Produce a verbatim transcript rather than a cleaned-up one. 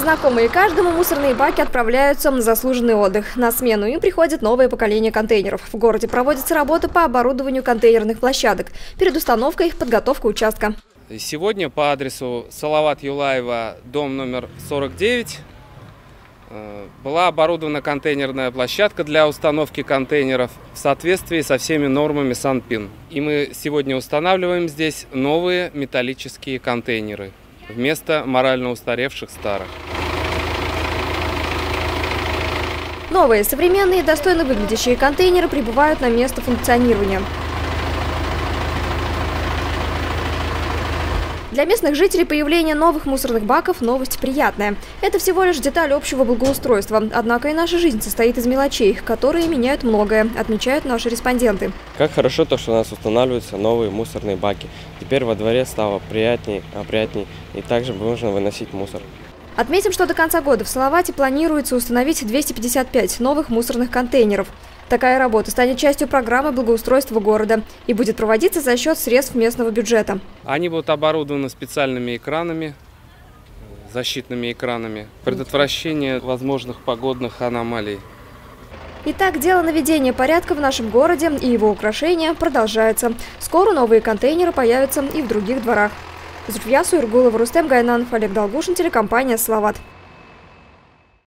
Знакомые каждому мусорные баки отправляются на заслуженный отдых. На смену им приходит новое поколение контейнеров. В городе проводится работа по оборудованию контейнерных площадок. Перед установкой их подготовка участка. Сегодня по адресу Салават Юлаева, дом номер сорок девять, была оборудована контейнерная площадка для установки контейнеров в соответствии со всеми нормами Санпин. И мы сегодня устанавливаем здесь новые металлические контейнеры вместо морально устаревших старых. Новые, современные и достойно выглядящие контейнеры прибывают на место функционирования. Для местных жителей появление новых мусорных баков – новость приятная. Это всего лишь деталь общего благоустройства. Однако и наша жизнь состоит из мелочей, которые меняют многое, отмечают наши респонденты. Как хорошо то, что у нас устанавливаются новые мусорные баки. Теперь во дворе стало приятней, опрятней, и также можно выносить мусор. Отметим, что до конца года в Салавате планируется установить двести пятьдесят пять новых мусорных контейнеров. Такая работа станет частью программы благоустройства города и будет проводиться за счет средств местного бюджета. Они будут оборудованы специальными экранами, защитными экранами, предотвращение возможных погодных аномалий. Итак, дело наведения порядка в нашем городе и его украшения продолжается. Скоро новые контейнеры появятся и в других дворах. Зульфия Суергулова, Рустем Гайнанов, Олег Долгушин, телекомпания «Салават».